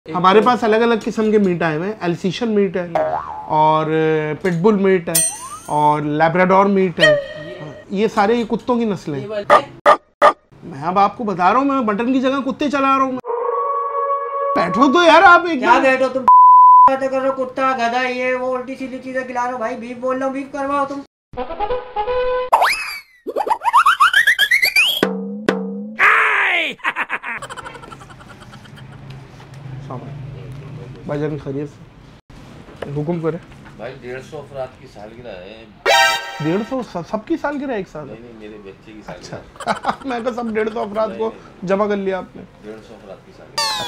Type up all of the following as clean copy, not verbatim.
हमारे पास अलग अलग किस्म के मीट आए हुए हैं। एल्सीशियन मीट है और पिटबुल मीट है और लैब्राडोर मीट है। ये सारे ये कुत्तों की नस्लें हैं। मैं अब आपको बता रहा हूँ, मैं मटन की जगह कुत्ते चला रहा हूँ। बैठो तो यार आप एक क्या बैठो तुम बातें कर रहे हो, कुत्ता गधा ये वो उल्टी सीधी चीजें खिला रहे हो। भाई बीफ बोल रहा हूँ, बीफ करवाओ तुम। भाईजान खैरियत से, हुक्म करे भाई। 150 अफराद की सालगिरह है। 150 सबकी सालगिरह एक साल? नहीं मेरे बच्चे की सालगिरह। अच्छा मैं कहा सब 150 अफराद को जमा कर लिया आपने। 150 अफराद की सालगिरह।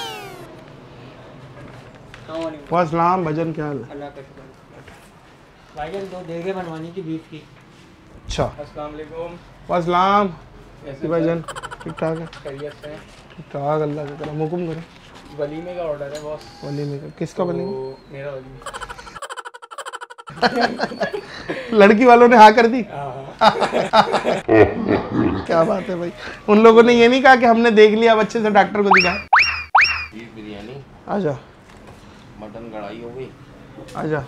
वालेकुम भाईजान, क्या हाल है? अल्लाह का शुक्र। भाईजान दो देगे बनवानी थी बीफ की। अच्छा अस्सलाम वालेकुम। वालेकुम। कैसे भाईजान? ठीक ठाक है? खैरियत से? ठीक ठाक, अल्लाह का करम। हुक्म करे। वलीमे का ऑर्डर है बॉस। वलीमे का? किसका वलीमा? मेरा वलीमा। लड़की वालों ने हाँ कर दी? क्या बात है भाई। उन लोगों ने ये नहीं कहा कि हमने देख लिया, अब अच्छे से डॉक्टर को दिखाया? बीफ बिरयानी, आजा। मटन कढ़ाई हो गई। आजा।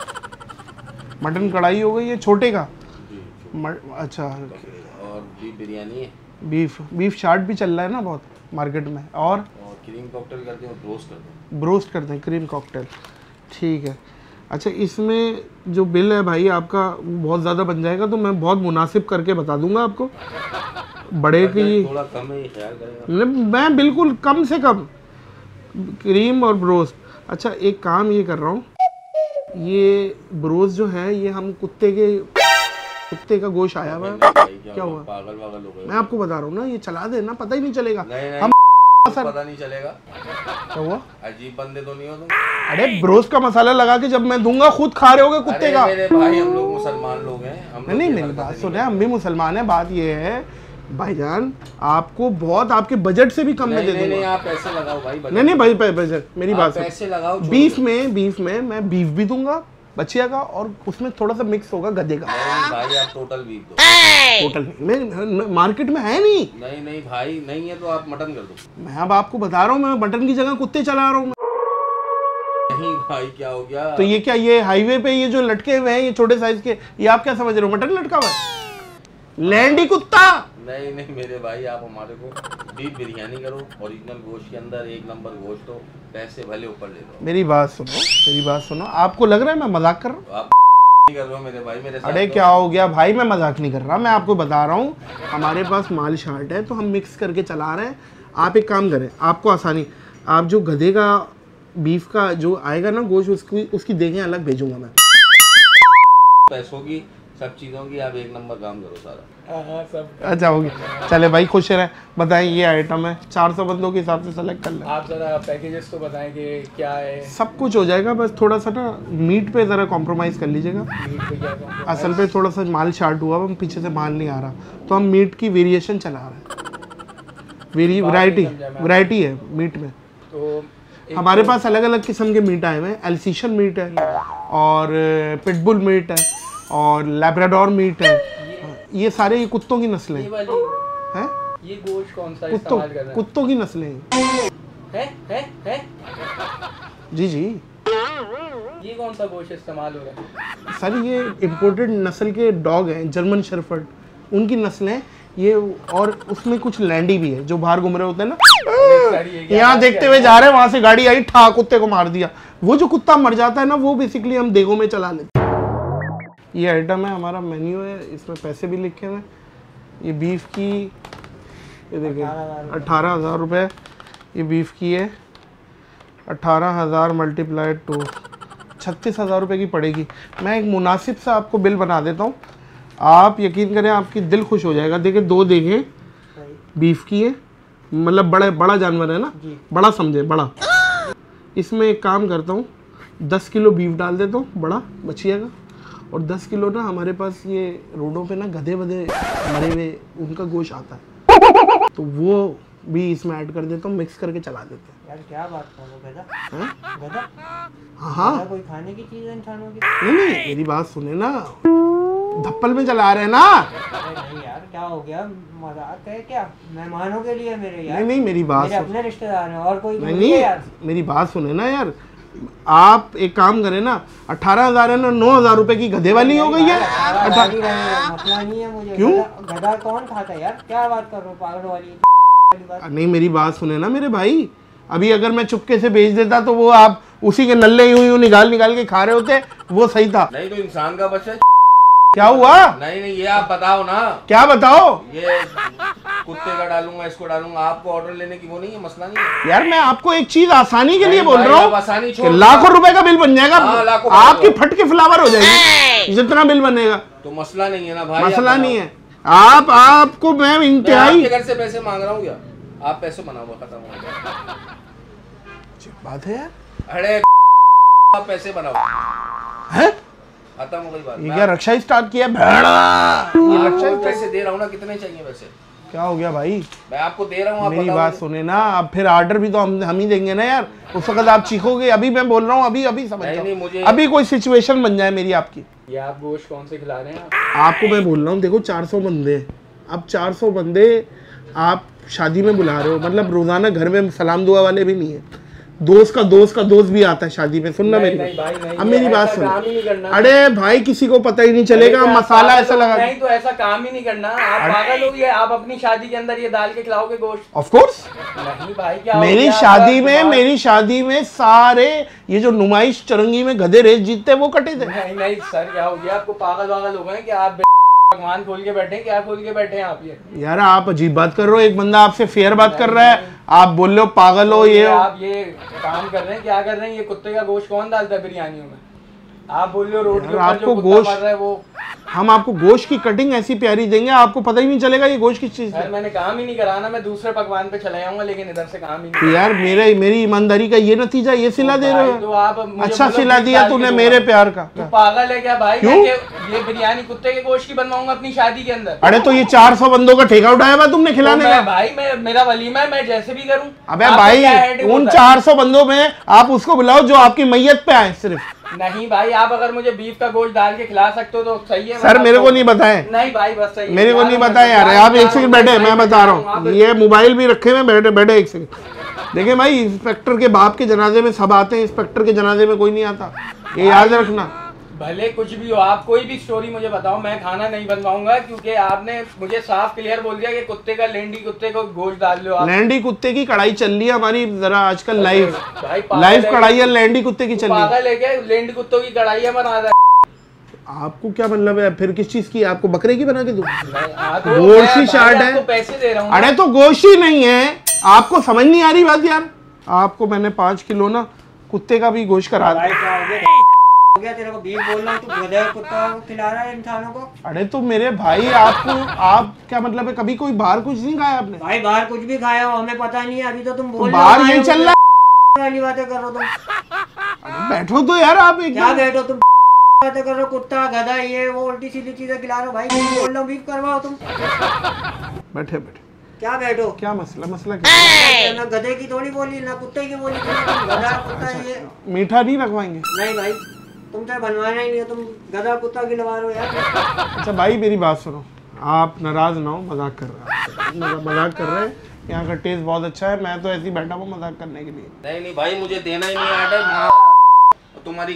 मटन कढ़ाई हो गई है छोटे का? अच्छा। और बीफ बिरयानी है। बीफ चाट भी चल रहा है ना बहुत मार्केट में। और क्रीम कॉकटेल करते हैं, ब्रोस्ट करते हैं। ब्रोस्ट करते हैं, क्रीम कॉकटेल। ठीक है। अच्छा, इसमें जो बिल है भाई आपका बहुत ज़्यादा बन जाएगा, तो मैं बहुत मुनासिब करके बता दूंगा आपको। बड़े की थोड़ा कम है, ख्याल करेगा। मैं बिल्कुल कम से कम क्रीम और ब्रोस्ट। अच्छा एक काम ये कर रहा हूँ, ये ब्रोस्ट जो है ये हम कुत्ते का गोश्त आया हुआ है। क्या हुआ? पागल वागल हो गए। मैं आपको बता रहा हूँ ना, ये चला देना, पता ही नहीं चलेगा। हम पता नहीं चलेगा। क्या हुआ? अजीब बंदे तो नहीं हो तुम? अरे ब्रोस्ट का मसाला लगा के जब मैं दूंगा खुद खा रहे होगे कुत्ते का। मेरे भाई हम लोग मुसलमान लोग हैं। नहीं मेरी बात सुने, हम भी मुसलमान हैं। बात ये है भाईजान, आपको बहुत आपके बजट से भी कम में दे दूंगा। नहीं आप पैसे लगाओ भाई। नहीं भाई बजट मेरी बात सुनो। पैसे लगाओ। बीफ में मैं बीफ भी दूंगा बचिया का, और उसमें थोड़ा सा मिक्स होगा गधे का। नहीं भाई आप टोटल बीफ दो। टोटल नहीं, मार्केट में है नहीं। नहीं भाई नहीं है तो आप मटन कर दो। मैं अब आपको बता रहा हूँ, मैं मटन की जगह कुत्ते चला रहा हूँ। नहीं भाई क्या हो गया? तो ये क्या, ये हाईवे पे ये जो लटके हुए हैं ये छोटे साइज के, ये आप क्या समझ रहे हो? मटन लटका हुआ है? लैंडी कुत्ता। नहीं मेरे भाई, आप हमारे को बीफ बिरयानी करो, ओरिजिनल गोश्त के अंदर एक नंबर गोश्त हो, पैसे भले ऊपर ले लो। मेरी बात सुनो। आपको लग रहा है मैं मजाक कर रहा हूँ? आप नहीं कर रहे हो मेरे भाई, मेरे साथ। अरे क्या हो गया भाई, मैं मजाक नहीं कर रहा, मैं आपको बता रहा हूँ हमारे पास माल शार्ट है तो हम मिक्स करके चला रहे हैं। आप एक काम करें, आपको आसानी, आप जो गधे का बीफ का जो आएगा ना गोश्त, उसकी देखें अलग भेजूंगा मैं। पैसों की सब चीज़ों की आप एक नंबर काम करो सारा। सब अच्छा होगी। चले भाई खुश रहे। बताएं ये आइटम है, 400 बंदों के हिसाब से सेलेक्ट कर लें। आप जरा पैकेजेस तो बताएं कि क्या है। सब कुछ हो जाएगा, बस थोड़ा सा ना मीट पे ज़रा कॉम्प्रोमाइज़ कर लीजिएगा। मीट पे क्या compromise? असल पे थोड़ा सा माल शार्ट हुआ, हम पीछे से माल नहीं आ रहा, तो हम मीट की वेरिएशन चला रहे हैं। वैरायटी है मीट में। तो हमारे पास अलग अलग किस्म के मीट आए हुए हैं। एल्सीशियन मीट है और पिटबुल मीट है और लैब्राडोर मीट है। ये सारे ये कुत्तों की नस्लें हैं। ये गोश्त कौन सा इस्तेमाल कर रहे हैं? कुत्तों की नस्लें हैं। है? जी ये कौन सा गोश्त इस्तेमाल हो रहा है? सर ये इम्पोर्टेड नस्ल के डॉग हैं, जर्मन शेफर्ड, उनकी नस्लें ये। और उसमें कुछ लैंडी भी है जो बाहर घूम रहे होते हैं ना, यहाँ देखते हुए जा रहे हैं, वहां से गाड़ी आई, ठा कुत्ते को मार दिया। वो जो कुत्ता मर जाता है ना, वो बेसिकली हम देगों में चला लेते हैं। ये आइटम है, हमारा मेन्यू है, इसमें पैसे भी लिखे हुए हैं। ये बीफ की, ये देखिए 18,000 रुपये ये बीफ की है। 18,000 मल्टीप्लाइड टू 36,000 रुपये की पड़ेगी। मैं एक मुनासिब सा आपको बिल बना देता हूँ, आप यकीन करें आपकी दिल खुश हो जाएगा। देखिए दो देखें बीफ की है, मतलब बड़ा जानवर है ना, बड़ा समझे बड़ा। इसमें एक काम करता हूँ, 10 किलो बीफ डाल देता हूँ बड़ा बचिया का, और 10 किलो ना हमारे पास ये रोडों पे ना गधे वधे मरे हुए उनका गोश्त आता है, तो वो भी इसमें ऐड कर देता हूँ, मिक्स करके चला देते हैं। यार क्या बात कर रहे हो? गधा? हाँ कोई खाने की चीज़ है इंसानों की? नहीं मेरी बात सुने ना, धप्पल में चला रहे हैं ना। अरे नहीं यार, क्या हो गया, मजाक है क्या? मेहमानों के लिए मेरे यार। नहीं मेरी बात मेरे अपने रिश्तेदार हैं, और कोई नहीं यार। मेरी बात सुने ना यार, आप एक काम करें ना, 18,000 है ना, 9,000 रुपए की गधे वाली हो गई है। मसला नहीं है मुझे। क्यों? गधा कौन खाता है यार? क्या बात कर रहे हो, पागल वाली बात। नहीं मेरी बात सुने ना मेरे भाई, अभी अगर मैं चुपके से बेच देता तो वो आप उसी के नल्ले यूं निकाल के खा रहे होते, वो सही था। नहीं तो इंसान का बच्चा। क्या हुआ? नहीं ये आप बताओ ना। क्या बताओ? ये कुत्ते का डालूंगा, इसको डालूंगा, आपको ऑर्डर लेने की वो नहीं है, मसला नहीं है यार। मैं आपको एक चीज आसानी के लिए बोल रहा हूँ, लाखों रुपए का बिल बन जाएगा, आपकी फट के फ्लावर हो जाएगी जितना बिल बनेगा। तो मसला नहीं है ना भाई, मसला नहीं है। आपको मैं इंतहाई घर से पैसे मांग रहा हूँ क्या? आप पैसे बनाओ, खत्म हो गया। बात है यार। अरे आप पैसे बनाओ, है खत्म हो गई बात। ये क्या रक्षा स्टार्ट किया? ये रक्षा पैसे दे रहा हूँ ना, कितने चाहिए वैसे? क्या हो गया भाई? मैं आपको दे रहा हूँ, मेरी बात सुने ना, अब फिर ऑर्डर भी तो हम ही देंगे ना यार, उस वक्त आप चीखोगे। अभी मैं बोल रहा हूँ, अभी समझ जाओ, अभी कोई सिचुएशन बन जाए मेरी आपकी। ये आप गोश्त कौन से खिला रहे हैं? आपको मैं बोल रहा हूँ, देखो 400 बंदे, अब 400 बंदे आप शादी में बुला रहे हो, मतलब रोजाना घर में सलाम दुआ वाले भी नहीं है, दोस्त का दोस्त भी आता है शादी में। सुनना मेरी बात, अब मेरी बात सुन। अरे भाई किसी को पता ही नहीं चलेगा, मसाला ऐसा लगा। नहीं तो ऐसा काम ही नहीं करना, आप पागल हो, ये आप अपनी शादी के अंदर ये डाल के खिलाओगे गोश्त? ऑफ कोर्स नहीं भाई, क्या मेरी शादी में सारे ये जो नुमाइश चरंगी में गधे रेस जीतते हैं वो कटे थे। नहीं सर, क्या हो गया आपको? पागल हो गए कि आप भगवान खोल के बैठे, क्या खोल के बैठे हैं आप? ये यार आप अजीब बात कर रहे हो, एक बंदा आपसे फेयर बात कर रहा है, आप बोल रहे हो पागल हो, ये आप ये काम कर रहे हैं, क्या कर रहे हैं? ये कुत्ते का गोश्त कौन डालता है बिरयानियों में? आप बोल रहे हो रोड के ऊपर जो कुत्ता मर रहा है वो। हम आपको गोश्त की कटिंग ऐसी प्यारी देंगे, आपको पता ही नहीं चलेगा ये गोश्त किस चीज है। मैंने काम ही नहीं कराना, मैं दूसरे पकवान पे चला जाऊंगा, लेकिन इधर से काम ही नहीं। यार मेरी ईमानदारी का ये नतीजा, ये सिला दे रहे हो। तो आप अच्छा सिला दिया तूने मेरे प्यार का। तो पागल है क्या भाई? ये बिरयानी कुत्ते के गोश्त की बनवाऊंगा अपनी शादी के अंदर? अरे तो ये 400 बंदों का ठेका उठाया हुआ तुमने खिलाने का? भाई मेरा वलीमा है, मैं जैसे भी करूँ। अबे भाई उन 400 बंदों में आप उसको बुलाओ जो आपकी मैयत पे आए सिर्फ। नहीं भाई, आप अगर मुझे बीफ का गोश्त डाल के खिला सकते हो तो सही है। सर मेरे को नहीं बताएं। नहीं भाई बस सही है, मेरे को नहीं बताएं यार। आप एक सेकंड बैठे, मैं बता रहा हूँ, ये मोबाइल भी रखे हुए, बैठे एक सेकंड। देखिए भाई, इंस्पेक्टर के बाप के जनाजे में सब आते हैं, इंस्पेक्टर के जनाजे में कोई नहीं आता, ये याद रखना। भले कुछ भी हो, आप कोई भी स्टोरी मुझे बताओ, मैं खाना नहीं बनवाऊंगा, क्योंकि आपने मुझे साफ क्लियर बोल दिया कि कुत्ते का लेंडी कुत्ते को गोश्त डाल लो आप। लेंडी कुत्ते की कढ़ाई चल रही है हमारी जरा आजकल, लाइव कढ़ाई है लेंडी कुत्ते की चल रही है। पागल है क्या? लेंडी कुत्तों की कढ़ाई बना रहा है। आपको क्या मतलब है फिर? किस चीज की? आपको बकरे की बना के दूं? तो गोश्त ही शार्ट है, पैसे दे रहा हूँ। अरे तो गोश्त ही नहीं है, आपको समझ नहीं आ रही बात यार। आपको मैंने 5 किलो ना कुत्ते का भी गोश्त करा दिया। हो गया तेरे को बीफ बोल रहा हूँ, तू गधे कुत्ता खिला रहा है इंसानों को। अरे तो मेरे भाई आप क्या मतलब है, कभी कोई बाहर कुछ नहीं खाया आपने? भाई बाहर कुछ भी खाया हो हमें पता नहीं है, अभी तो तुम बोल रहे हो बाहर यही चल रहा वाली बातें कर रहे हो तुम। बैठो तो यार आप एक क्या बैठो तुम? बातें कर रहे हो, कुत्ता गधा ये वो उल्टी सीधी चीजें खिला रहे हो। भाई बोल रहा हूँ बीफ करवाओ तुम। बैठे क्या बैठो? क्या मसला क्या? ना गधे की थोड़ी बोली, ना कुत्ते की बोली, गधा कुत्ता ये। मीठा नहीं रखवाएंगे? नहीं भाई, तुमसे बनवाना ही नहीं है, तुम गधा कुत्ता की लगा रहे हो यार। अच्छा भाई मेरी बात सुनो, आप नाराज ना हो, मजाक कर रहे हैं, यहाँ का टेस्ट बहुत अच्छा है, मैं तो ऐसे ही बैठा हूँ मजाक करने के लिए। नहीं भाई मुझे देना ही नहीं ऑर्डर, तुम्हारी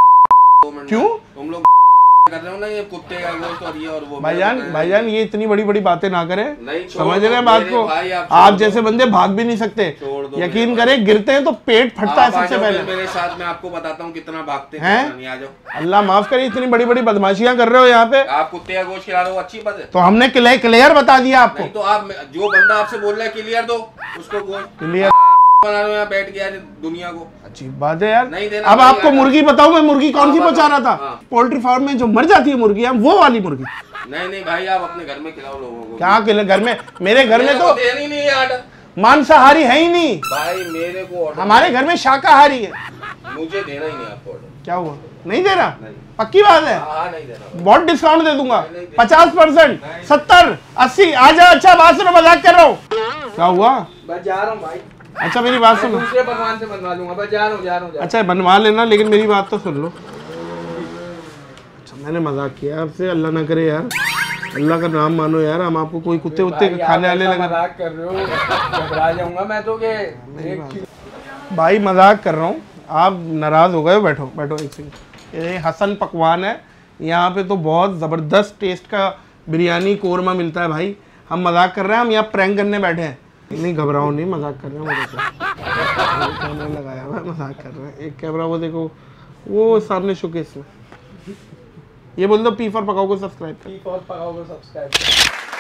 क्यों तुम लोग कर रहे हो ना ये कुत्ते का गोश्त और ये और वो। भाईजान ये इतनी बड़ी बातें ना करें, नहीं समझ रहे हैं बात को? आप जैसे बंदे भाग भी नहीं सकते, यकीन करें गिरते हैं तो पेट फटता है सबसे पहले। मेरे साथ मैं आपको बताता हूँ कितना भागते हैं। आ जाओ। अल्लाह माफ करे, इतनी बड़ी बदमाशियां कर रहे हो यहाँ पे। आप कुत्ते का गोश्त खिला रहे हो, अच्छी बात है। तो हमने क्लियर बता दिया आपको। तो आप जो बंदा आपसे बोल रहा है क्लियर दो उसको, क्लियर बना रहे हो यहाँ बैठ गया दुनिया को। अच्छी बात है यार। नहीं देना। अब आपको मुर्गी बताऊं मैं, मुर्गी कौन सी पहुंचा रहा था? पोल्ट्री फार्म में जो मर जाती है मुर्गी, वो वाली मुर्गी। नहीं भाई आप अपने घर में खिलाओ लोगों को। क्या घर में? मेरे घर में तो देनी नहीं है ऑर्डर, मांसाहारी है ही नहीं भाई। मेरे को हमारे घर में शाकाहारी है, मुझे देना ही नहीं आपको ऑर्डर। क्या हुआ? नहीं दे रहा? पक्की बात है? नहीं देना। बहुत डिस्काउंट दे दूंगा, 50%, 70, 80। आ जाओ। अच्छा बात सुनो, मजाक कर रहा हूँ। क्या हुआ? बस जा रहा हूँ भाई। अच्छा मेरी बात सुनो, दूसरे भगवान से बनवा लूंगा, बस जा रहा हूँ। अच्छा बनवा लेना, लेकिन मेरी बात तो सुन लो। अच्छा मैंने मजाक किया आपसे, अल्लाह ना करे यार, अल्लाह का नाम मानो यार, हम आपको कोई कुत्ते उत्ते खाने वाले लगा। मजाक कर रहे हो, घबरा जाऊंगा मैं तो के। भाई मजाक कर रहा हूँ, आप नाराज हो गए। बैठो बैठो एक सेकंड। ये हसन पकवान है, यहाँ पे तो बहुत ज़बरदस्त टेस्ट का बिरयानी कोरमा मिलता है भाई। हम मजाक कर रहे हैं, हम यहाँ प्रैंक करने बैठे हैं। नहीं घबराओ नहीं, मजाक कर रहे हैं मेरे से। कैमरा लगाया हुआ है, मजाक कर रहे हैं। एक कैमरा वो देखो, वो सामने शोकेस में। ये बोल दो पी फॉर पकाओ को सब्सक्राइब। पी फॉर पकाओ को सब्सक्राइब।